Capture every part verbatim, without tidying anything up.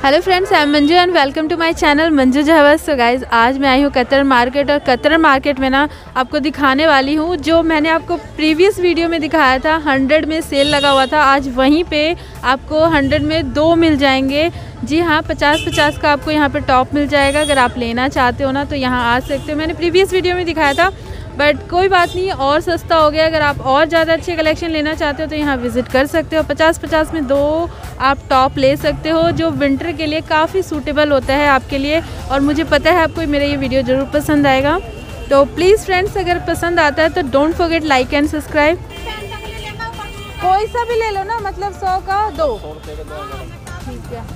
Hello friends, I am Manju and welcome to my channel Manju जहवस। So guys, आज मैं आई हूँ कतर मार्केट और कतर मार्केट में ना आपको दिखाने वाली हूँ जो मैंने आपको प्रीवियस वीडियो में दिखाया था। हंड्रेड में सेल लगा हुआ था, आज वहीं पे आपको हंड्रेड में दो मिल जाएंगे। जी हाँ, पचास पचास का आपको यहाँ पे टॉप मिल जाएगा। अगर आप लेना चाहते हो ना तो यहाँ आ सकते हो। मैंने प्रीवियस वीडियो में दिखाया था बट कोई बात नहीं, और सस्ता हो गया। अगर आप और ज़्यादा अच्छे कलेक्शन लेना चाहते हो तो यहाँ विज़िट कर सकते हो। पचास पचास में दो आप टॉप ले सकते हो जो विंटर के लिए काफ़ी सूटेबल होता है आपके लिए। और मुझे पता है आपको मेरा ये वीडियो ज़रूर पसंद आएगा। तो प्लीज़ फ्रेंड्स, अगर पसंद आता है तो don't forget like and subscribe. कोई सा भी ले लो ना, मतलब सौ का दो, ठीक है।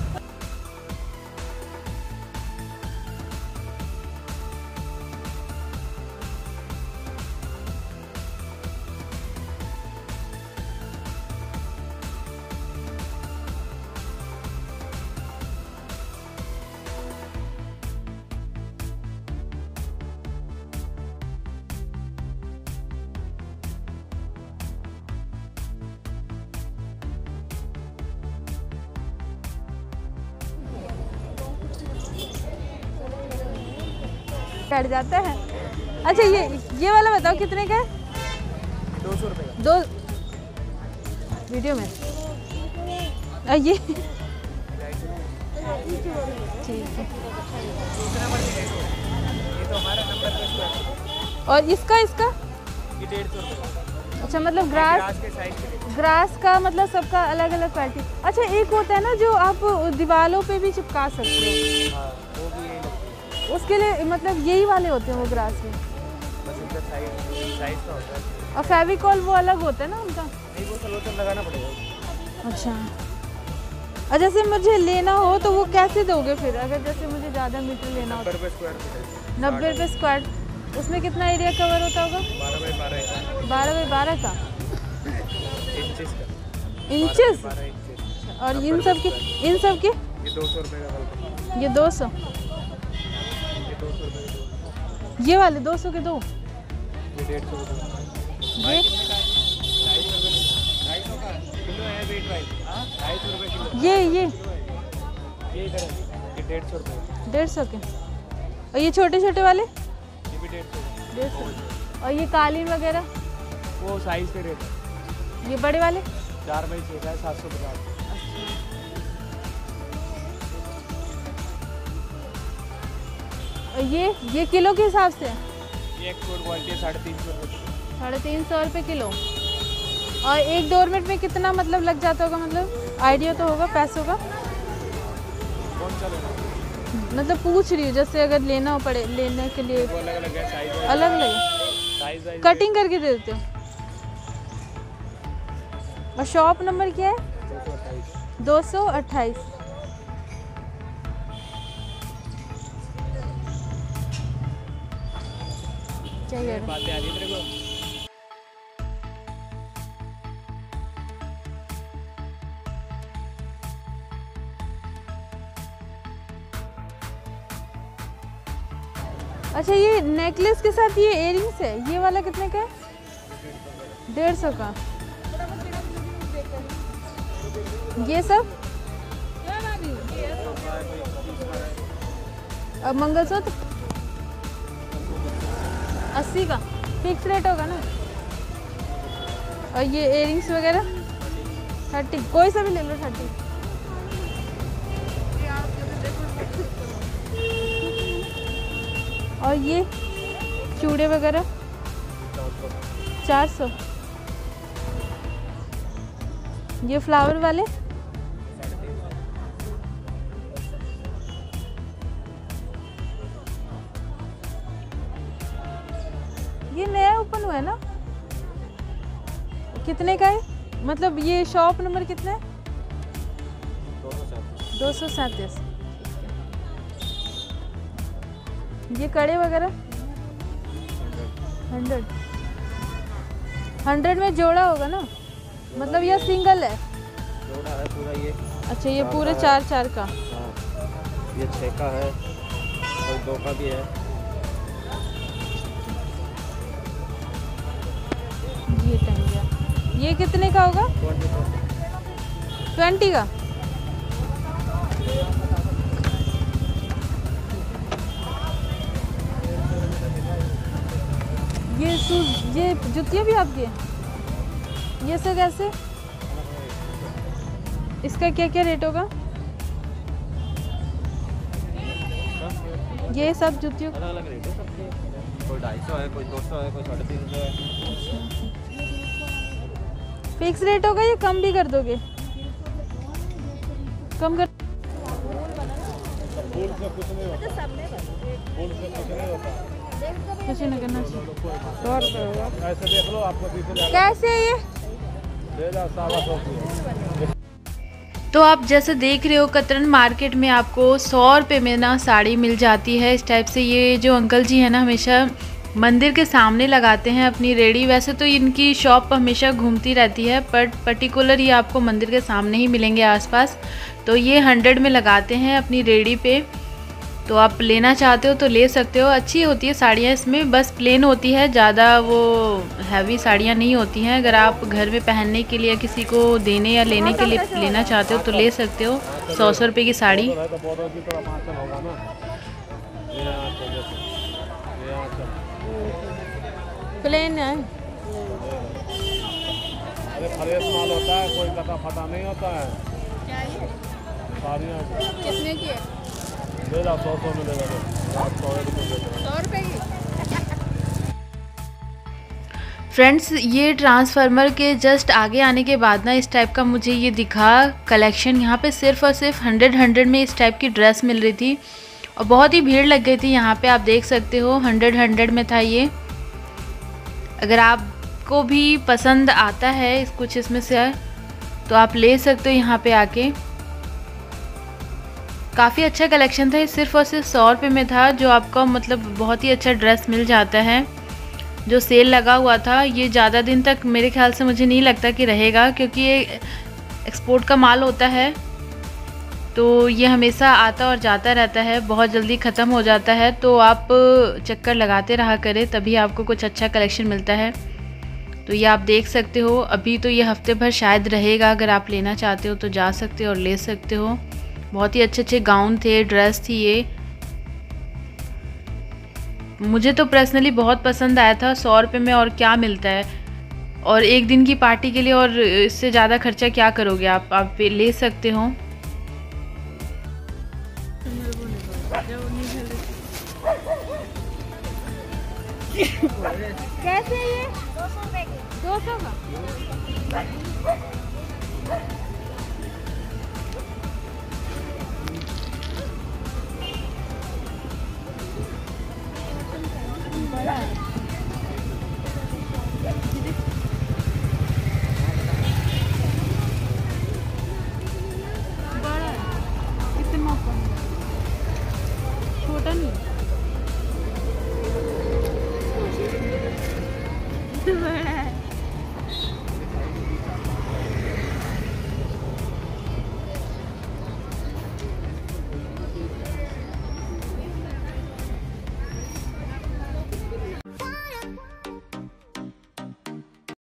कट जाता है। अच्छा, ये ये वाला बताओ कितने का है? दो सौ रुपये का। दो वीडियो में आ, ये ठीक है। ये तो हमारा नंबर पे। और इसका इसका ये डेढ़ सौ रुपये। अच्छा, मतलब ग्रास ग्रास के साइज के। ग्रास का मतलब सबका अलग अलग क्वालिटी। अच्छा, एक होता है ना जो आप दीवारों पे भी चिपका सकते हो। हाँ, वो भी यही लगती है। उसके लिए मतलब यही वाले होते हैं वो ग्रास के। बस इनका साइज साइज का होता है। और फेविकॉल वो अलग होता है ना उनका। नहीं, वो सलोचन लगाना पड़ेगा। अच्छा, और जैसे मुझे लेना हो तो वो कैसे दोगे फिर? अगर जैसे मुझे ज़्यादा मीटर लेना हो नब्बे रुपये स्क्वायर फीट है। नब्बे रुपये स्क्वायर, उसमें कितना एरिया कवर होता होगा? बारह बाई बारह बारह बाई बारह का इंचेस का। इंचेस। बारह इंचेस। और इन सब की इन सब की ये दो सौ रुपये का बल्ब। ये दो सौ, ये दो सौ रुपये का दो। ये वाले दो सौ के दो। ये डेढ़ सौ रुपये। ये ढाई सौ का किलो है वेट वाइज। हाँ, ढाई सौ रुपये किलो। ये ये ये इधर है, ये डेढ़ सौ रुपये। डेढ़ सौ के। और ये छोटे छोटे वाले ये भी डेढ़ सौ। डेढ़ सौ। और ये कालीन वगैरह वो साइज के रेट है। ये बड़े वाले चार बाई छः का है, सात सौ पचास। और ये ये किलो के हिसाब से ये एक्सपोर्ट क्वालिटी है, साढ़े तीन सौ रुपये। साढ़े तीन सौ रुपये किलो। और एक डोरमेट में कितना मतलब लग जाता होगा? मतलब आइडिया तो होगा पैसों का। कौन सा लेना? मतलब पूछ रही हूँ, जैसे अगर लेना हो पड़े लेने के लिए वो अलग अलग है साइज। अलग अलग साइज वाइज कटिंग करके दे देते हो। और शॉप नंबर क्या है? दो सौ अट्ठाईस। चाहिए बातें आ रही है तेरे को। अच्छा, ये नेकलेस के साथ ये इयरिंग्स है, ये वाला कितने का है? डेढ़ सौ का। ये सब और मंगलसूत्र अस्सी का फिक्स रेट होगा ना। और ये इयरिंग्स वगैरह थर्टी, कोई सा भी ले लो थर्टी। और ये चूड़े वगैरह चार सौ। ये फ्लावर वाले ये नया ओपन हुआ है ना? कितने का है? मतलब ये शॉप नंबर कितना है? दो सौ सैंतीस। ये कड़े वगैरह हंड्रेड हंड्रेड में जोड़ा होगा ना? मतलब यह सिंगल है? जोड़ा है पूरा ये। अच्छा, ये पूरे चार चार का। हाँ, ये छः का है और दो का भी है। ये टंगिया, ये कितने का होगा? ट्वेंटी का। शूज, ये जूतियाँ भी आपकी हैं? ये सब कैसे? इसका क्या क्या रेट होगा? ये सब जूतियों अलग अलग रेट है सबके, कोई ढाई सौ है, कोई दो सौ है, कोई साढ़े तीन सौ है। फिक्स रेट होगा या कम भी कर दोगे? कम कर कुछ नहीं करना चाहिए। ऐसे देख लो आपको कैसे है ये? ले जाओ सावा सौ की। तो आप जैसे देख रहे हो कतरन मार्केट में आपको सौ रुपये में ना साड़ी मिल जाती है इस टाइप से। ये जो अंकल जी है ना हमेशा मंदिर के सामने लगाते हैं अपनी रेड़ी। वैसे तो इनकी शॉप हमेशा घूमती रहती है बट पर्टिकुलर ये आपको मंदिर के सामने ही मिलेंगे आसपास। तो ये हंड्रेड में लगाते हैं अपनी रेड़ी पे। तो आप लेना चाहते हो तो ले सकते हो। अच्छी होती है साड़ियाँ इसमें, बस प्लेन होती है, ज़्यादा वो हैवी साड़ियाँ नहीं होती हैं। अगर आप घर में पहनने के लिए किसी को देने या लेने के लिए लेना चाहते हो तो ले सकते हो। सौ सौ रुपये की साड़ी। प्लेन है, अरे फ्रेश माल होता है, कोई कटा फटा नहीं होता है। साड़ियाँ कितने की है? ले जाओ सौ सौ में ले जाओ, सौ रुपये की। फ्रेंड्स ये ट्रांसफार्मर के जस्ट आगे आने के बाद ना इस टाइप का मुझे ये दिखा कलेक्शन। यहाँ पे सिर्फ और सिर्फ हंड्रेड हंड्रेड में इस टाइप की ड्रेस मिल रही थी और बहुत ही भीड़ लग गई थी यहाँ पे। आप देख सकते हो हंड्रेड हंड्रेड में था ये। अगर आपको भी पसंद आता है इस कुछ इसमें से तो आप ले सकते हो यहाँ पे आके। काफ़ी अच्छा कलेक्शन था। ये सिर्फ और सिर्फ सौ रुपये में था, जो आपका मतलब बहुत ही अच्छा ड्रेस मिल जाता है। जो सेल लगा हुआ था ये ज़्यादा दिन तक मेरे ख्याल से मुझे नहीं लगता कि रहेगा, क्योंकि ये एक्सपोर्ट का माल होता है तो ये हमेशा आता और जाता रहता है, बहुत जल्दी ख़त्म हो जाता है। तो आप चक्कर लगाते रहा करें तभी आपको कुछ अच्छा कलेक्शन मिलता है। तो ये आप देख सकते हो। अभी तो ये हफ्ते भर शायद रहेगा, अगर आप लेना चाहते हो तो जा सकते हो और ले सकते हो। बहुत ही अच्छे अच्छे गाउन थे, ड्रेस थी ये। मुझे तो पर्सनली बहुत पसंद आया था। सौ रुपये में और क्या मिलता है, और एक दिन की पार्टी के लिए और इससे ज़्यादा खर्चा क्या करोगे आप आप ले सकते हो। कैसे ये? दो सौ रुपये की। दो सौ का?